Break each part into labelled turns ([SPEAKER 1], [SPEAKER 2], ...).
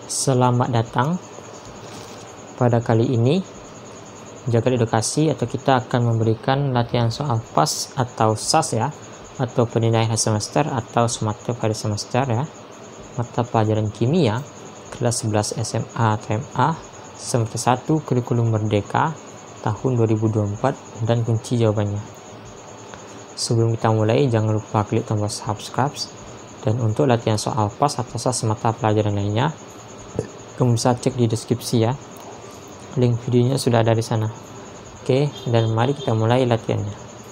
[SPEAKER 1] Selamat datang. Pada kali ini, Jagat Edukasi atau kita akan memberikan latihan soal PAS atau SAS ya, atau penilaian akhir semester atau sumatif akhir semester ya. Mata pelajaran kimia kelas 11 SMA atau MA semester 1 kurikulum merdeka tahun 2024 dan kunci jawabannya. Sebelum kita mulai, jangan lupa klik tombol subscribe, dan untuk latihan soal PAS atau SAS mata pelajaran lainnya, kamu bisa cek di deskripsi ya. Link videonya sudah ada di sana. Oke, dan mari kita mulai latihannya.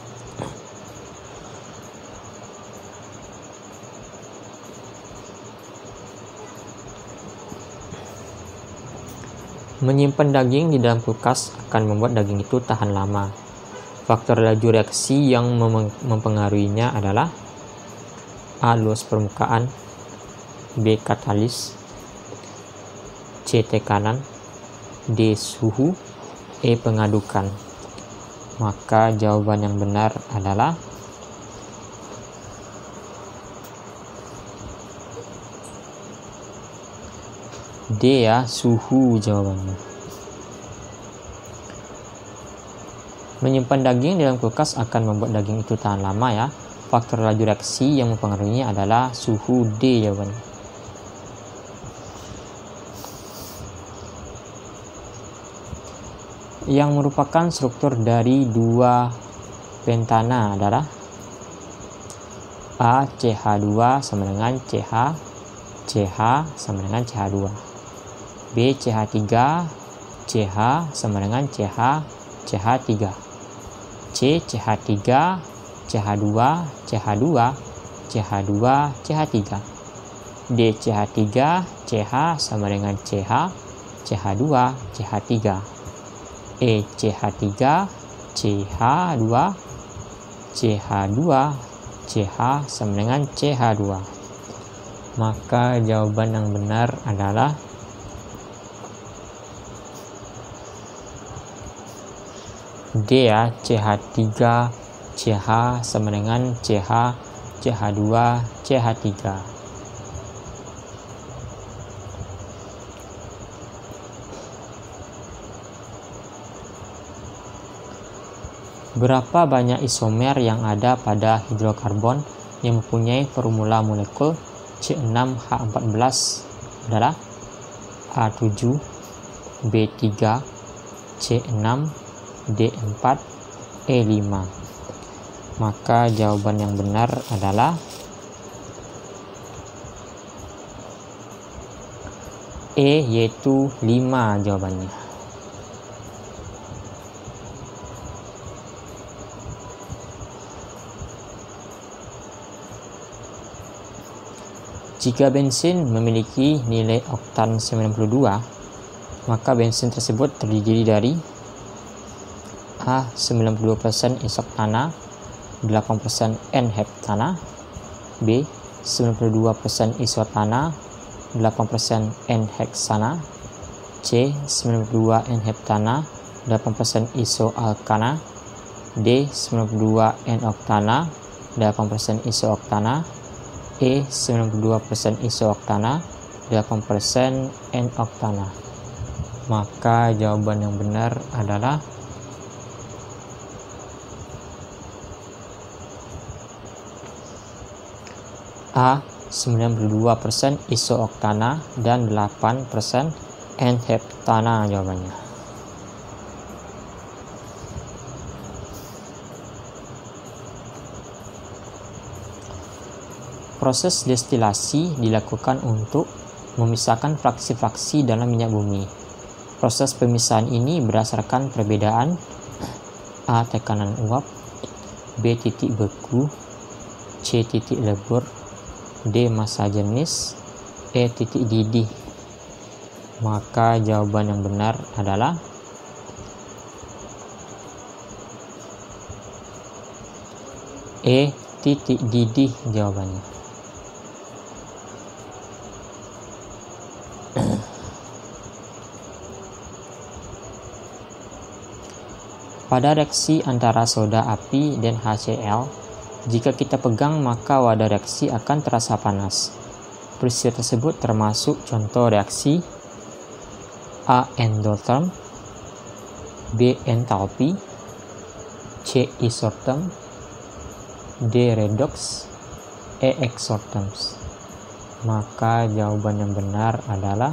[SPEAKER 1] Menyimpan daging di dalam kulkas akan membuat daging itu tahan lama. Faktor laju reaksi yang mempengaruhinya adalah A. Luas permukaan, B. Katalis, C. Tekanan, D. Suhu, E. Pengadukan. Maka jawaban yang benar adalah D ya, suhu jawabannya. Menyimpan daging dalam kulkas akan membuat daging itu tahan lama ya. Faktor laju reaksi yang mempengaruhinya adalah suhu, D jawabannya. Yang merupakan struktur dari dua pentana adalah A. CH2 sama dengan CH, CH sama dengan CH2, B. CH3, CH sama dengan CH, CH3, C. CH3, CH2, CH2, CH2, CH3, D. CH3, CH sama dengan CH, CH2, CH3, E. CH3, CH2, CH2, CH sama dengan CH2. Maka jawaban yang benar adalah D ya, CH3, CH sama dengan CH, CH2, CH3. Berapa banyak isomer yang ada pada hidrokarbon yang mempunyai formula molekul C6H14 adalah A7, B3, C6, D4, E5. Maka jawaban yang benar adalah E, yaitu 5 jawabannya. Jika bensin memiliki nilai oktan 92, maka bensin tersebut terdiri dari A. 92% isoktana, 8% N-heptana, B. 92% isotana, 8% N-heksana, C. 92 N-heptana, 8% isoalkana, D. 92 N-oktana, 8% isooktana, E. 92% isooktana, 8% N-oktana. Maka jawaban yang benar adalah A. 92% isooktana dan 8% N-heptana jawabannya. Proses destilasi dilakukan untuk memisahkan fraksi-fraksi dalam minyak bumi. Proses pemisahan ini berdasarkan perbedaan A. Tekanan uap, B. Titik beku, C. Titik lebur, D. Massa jenis, E. Titik didih. Maka jawaban yang benar adalah E. Titik didih jawabannya. Pada reaksi antara soda api dan HCl, jika kita pegang maka wadah reaksi akan terasa panas. Peristiwa tersebut termasuk contoh reaksi A. Endotherm, B. Enthalpy, C. Isotherm, D. Redox, E. Exotherm. Maka jawaban yang benar adalah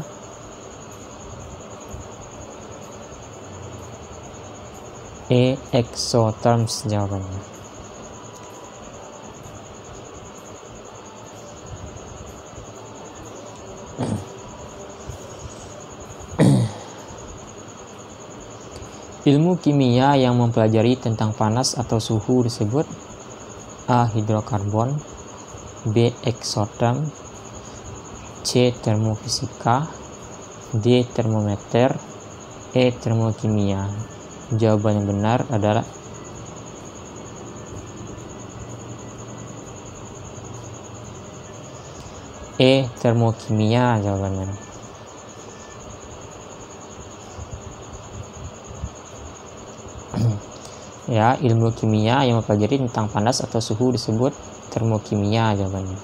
[SPEAKER 1] E. Exotherm jawabannya. Ilmu kimia yang mempelajari tentang panas atau suhu disebut A. Hidrokarbon, B. Exotherm, C. Termofisika, D. Termometer, E. Termokimia. Jawaban yang benar adalah E. Termokimia jawabannya. Ya, ilmu kimia yang mempelajari tentang panas atau suhu disebut termokimia jawabannya.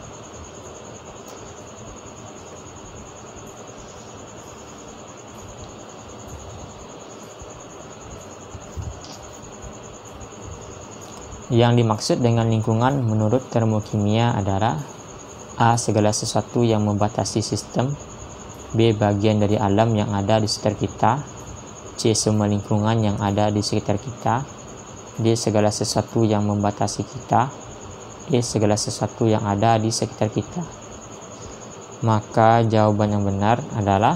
[SPEAKER 1] Yang dimaksud dengan lingkungan menurut termokimia adalah A. Segala sesuatu yang membatasi sistem, B. Bagian dari alam yang ada di sekitar kita, C. Semua lingkungan yang ada di sekitar kita, D. Segala sesuatu yang membatasi kita, E. Segala sesuatu yang ada di sekitar kita. Maka jawaban yang benar adalah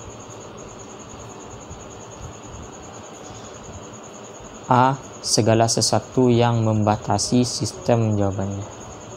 [SPEAKER 1] A. Segala sesuatu yang membatasi sistem jawabannya.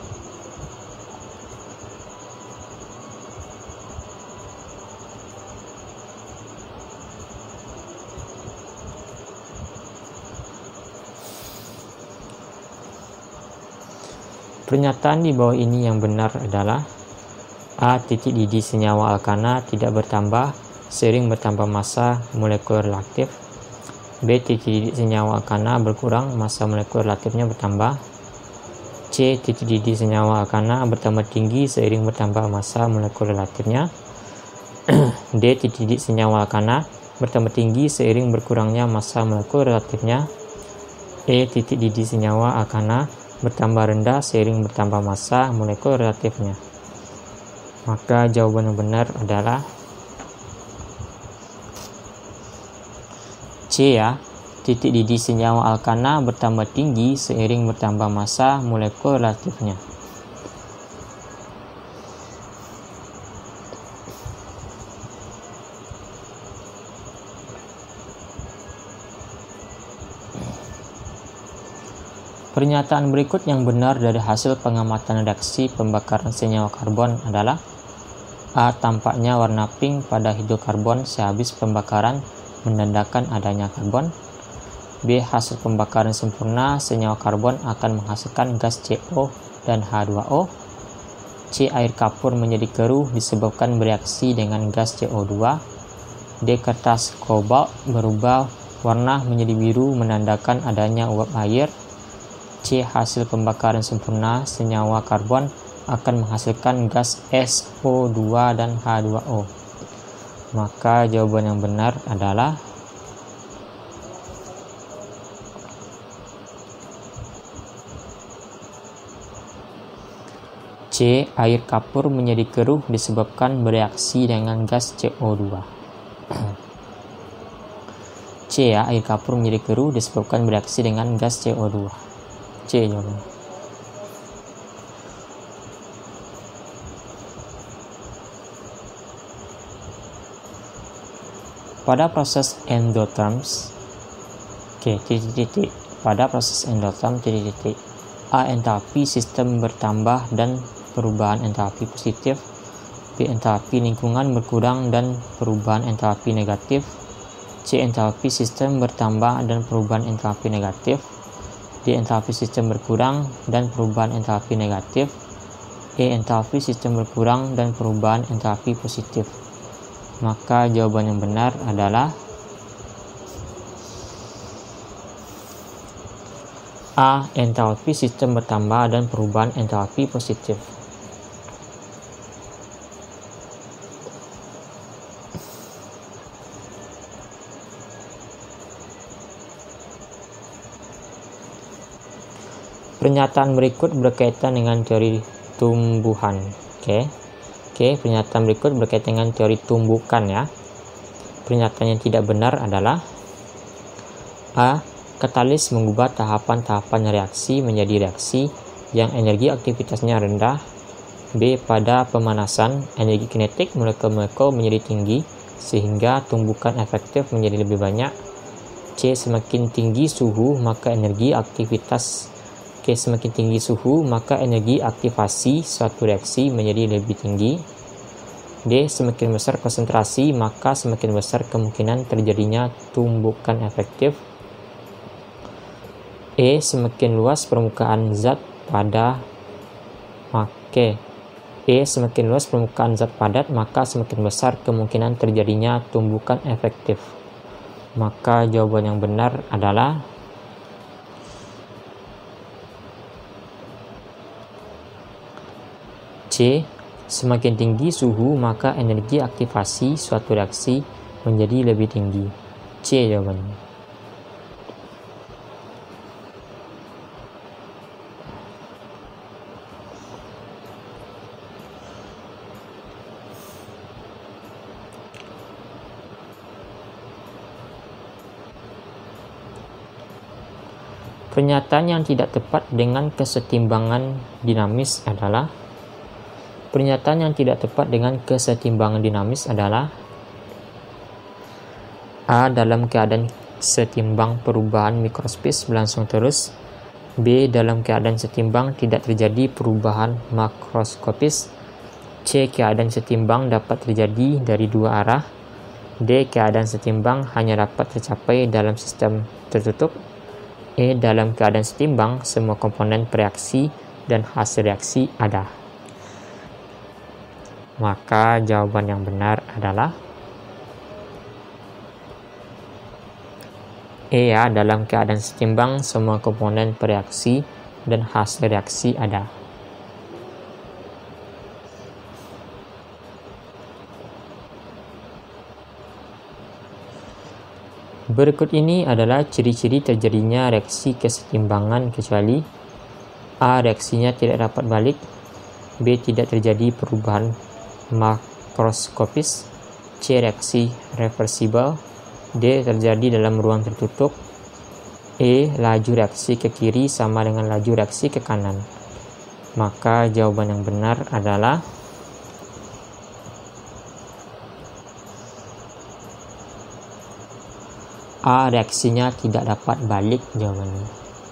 [SPEAKER 1] Pernyataan di bawah ini yang benar adalah A. Titik didih senyawa alkana tidak bertambah seiring bertambah massa molekul reaktif, B. Titik didih senyawa alkana berkurang, massa molekul reaktifnya bertambah, C. Titik didih senyawa alkana bertambah tinggi seiring bertambah massa molekul reaktifnya, D. Titik didih senyawa alkana bertambah tinggi seiring berkurangnya massa molekul reaktifnya, E. Titik didih senyawa alkana bertambah rendah seiring bertambah massa molekul reaktifnya. Maka jawaban yang benar adalah C ya. Titik didih senyawa alkana bertambah tinggi seiring bertambah massa molekul reaktifnya. Pernyataan berikut yang benar dari hasil pengamatan reaksi pembakaran senyawa karbon adalah A. Tampaknya warna pink pada hidrokarbon sehabis pembakaran menandakan adanya karbon, B. Hasil pembakaran sempurna senyawa karbon akan menghasilkan gas CO dan H2O, C. Air kapur menjadi keruh disebabkan bereaksi dengan gas CO2, D. Kertas kobalt berubah warna menjadi biru menandakan adanya uap air, C. Hasil pembakaran sempurna senyawa karbon akan menghasilkan gas SO2 dan H2O. Maka jawaban yang benar adalah C. Air kapur menjadi keruh disebabkan bereaksi dengan gas CO2. C ya, air kapur menjadi keruh disebabkan bereaksi dengan gas CO2. C jawabannya. Pada proses endotherms, pada proses endotherm, A. Entalpi sistem bertambah dan perubahan entalpi positif, B. Entalpi lingkungan berkurang dan perubahan entalpi negatif, C. Entalpi sistem bertambah dan perubahan entalpi negatif, D. Entalpi sistem berkurang dan perubahan entalpi negatif, E. Entalpi sistem berkurang dan perubahan entalpi positif. Maka jawaban yang benar adalah A. Entalpi sistem bertambah dan perubahan entalpi positif. Pernyataan berikut berkaitan dengan teori tumbuhan. Oke, pernyataan berikut berkaitan dengan teori tumbukan ya. Pernyataan yang tidak benar adalah A. Katalis mengubah tahapan-tahapan reaksi menjadi reaksi yang energi aktivitasnya rendah. B. Pada pemanasan, energi kinetik molekul-molekul menjadi tinggi sehingga tumbukan efektif menjadi lebih banyak. C. Semakin tinggi suhu maka energi aktivasi suatu reaksi menjadi lebih tinggi. D. Semakin besar konsentrasi maka semakin besar kemungkinan terjadinya tumbukan efektif. E. Semakin luas permukaan zat padat maka semakin besar kemungkinan terjadinya tumbukan efektif. Maka jawaban yang benar adalah C. Semakin tinggi suhu maka energi aktivasi suatu reaksi menjadi lebih tinggi. C jawabannya. Pernyataan yang tidak tepat dengan kesetimbangan dinamis adalah A. Dalam keadaan setimbang perubahan mikroskopis berlangsung terus. B. Dalam keadaan setimbang tidak terjadi perubahan makroskopis. C. Keadaan setimbang dapat terjadi dari dua arah. D. Keadaan setimbang hanya dapat tercapai dalam sistem tertutup. E. Dalam keadaan setimbang semua komponen reaksi dan hasil reaksi ada. Maka jawaban yang benar adalah E ya, dalam keadaan setimbang semua komponen reaksi dan hasil reaksi ada. Berikut ini adalah ciri-ciri terjadinya reaksi kesetimbangan kecuali A. Reaksinya tidak dapat balik. B. Tidak terjadi perubahan makroskopis. C. Reaksi reversibel. D. Terjadi dalam ruang tertutup. E. Laju reaksi ke kiri sama dengan laju reaksi ke kanan. Maka jawaban yang benar adalah A. Reaksinya tidak dapat balik jawabannya.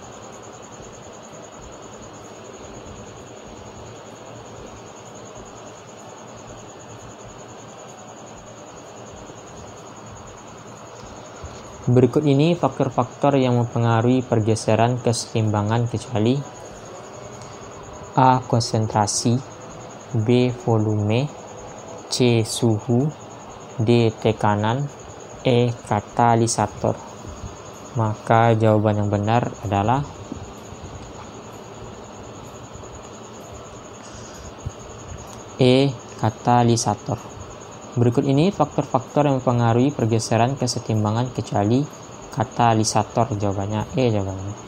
[SPEAKER 1] Berikut ini faktor-faktor yang mempengaruhi pergeseran kesetimbangan kecuali A. Konsentrasi. B. Volume. C. Suhu. D. Tekanan. E. Katalisator. Maka jawaban yang benar adalah E. Katalisator. Berikut ini faktor-faktor yang mempengaruhi pergeseran kesetimbangan kecuali katalisator. Jawabannya E jawabannya.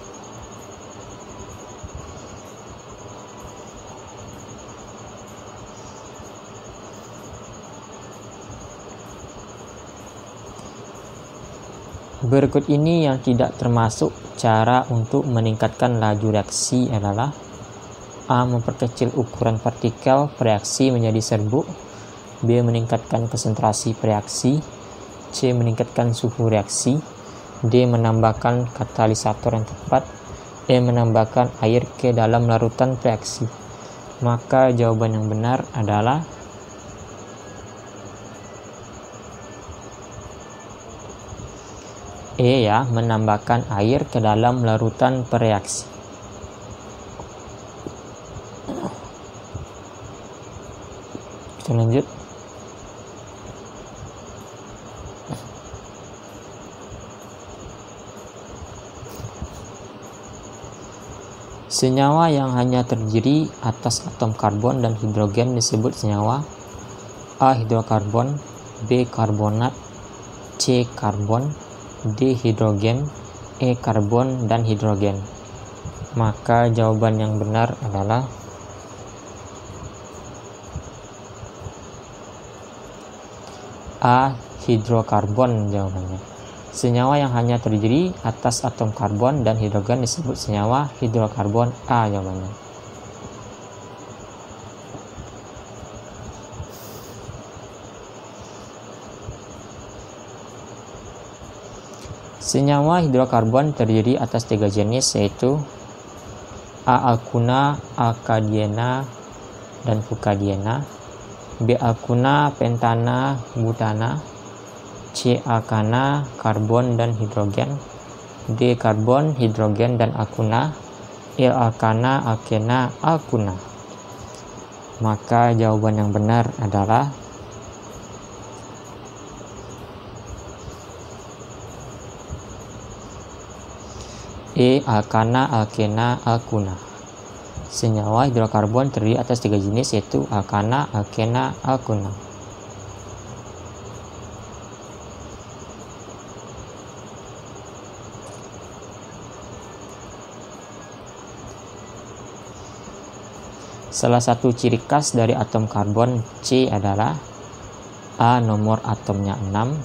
[SPEAKER 1] Berikut ini yang tidak termasuk cara untuk meningkatkan laju reaksi adalah A. Memperkecil ukuran partikel reaksi menjadi serbuk. B. Meningkatkan konsentrasi reaksi. C. Meningkatkan suhu reaksi. D. Menambahkan katalisator yang tepat. E. Menambahkan air ke dalam larutan reaksi. Maka jawaban yang benar adalah E ya, menambahkan air ke dalam larutan reaksi. Kita lanjut. Senyawa yang hanya terdiri atas atom karbon dan hidrogen disebut senyawa A. Hidrokarbon. B. Karbonat. C. Karbon. D. Hidrogen. E. Karbon dan hidrogen. Maka jawaban yang benar adalah A. Hidrokarbon jawabannya. Senyawa yang hanya terdiri atas atom karbon dan hidrogen disebut senyawa hidrokarbon. A jawabannya. Senyawa hidrokarbon terdiri atas 3 jenis, yaitu A. alkuna, alkadiena, dan fukadiena. B. alkuna, pentana, butana. C. alkana, karbon dan hidrogen. D. karbon, hidrogen, dan alkuna. E. alkana, alkena, alkuna. Maka jawaban yang benar adalah E. alkana, alkena, alkuna. Senyawa hidrokarbon terdiri atas 3 jenis, yaitu alkana, alkena, alkuna. Salah satu ciri khas dari atom karbon C adalah A. nomor atomnya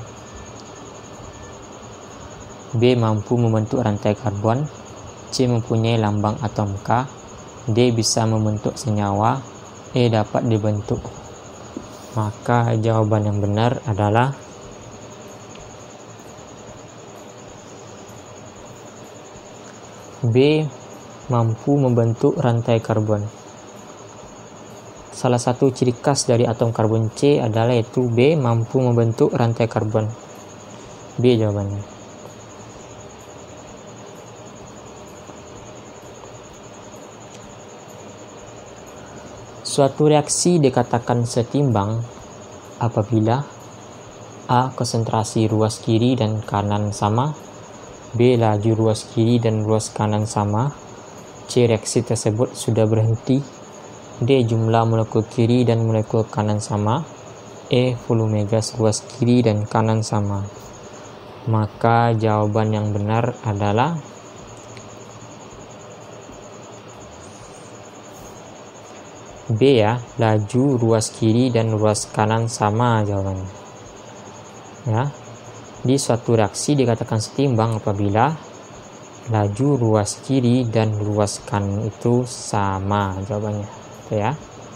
[SPEAKER 1] 6. B. mampu membentuk rantai karbon. C. mempunyai lambang atom K. D. bisa membentuk senyawa. E. dapat dibentuk. Maka jawaban yang benar adalah B. mampu membentuk rantai karbon. Salah satu ciri khas dari atom karbon C adalah yaitu B. mampu membentuk rantai karbon. B jawabannya. Suatu reaksi dikatakan setimbang apabila A. konsentrasi ruas kiri dan kanan sama. B. laju ruas kiri dan ruas kanan sama. C. reaksi tersebut sudah berhenti. D. jumlah molekul kiri dan molekul kanan sama. E. volume gas ruas kiri dan kanan sama. Maka jawaban yang benar adalah B ya, laju ruas kiri dan ruas kanan sama jawabannya. Ya. Di suatu reaksi dikatakan setimbang apabila laju ruas kiri dan ruas kanan itu sama jawabannya. Oke ya.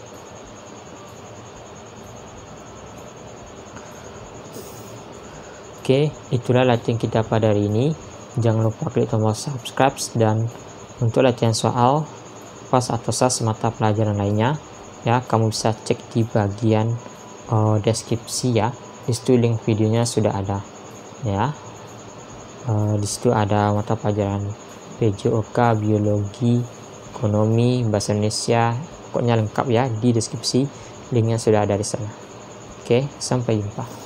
[SPEAKER 1] Oke, itulah latihan kita pada hari ini. Jangan lupa klik tombol subscribe, dan untuk latihan soal PAS atau SAS mata pelajaran lainnya, ya kamu bisa cek di bagian deskripsi ya. Di situ link videonya sudah ada, ya. Di situ ada mata pelajaran PJOK, biologi, ekonomi, bahasa Indonesia, pokoknya lengkap ya di deskripsi. Linknya sudah ada di sana. Oke, sampai jumpa.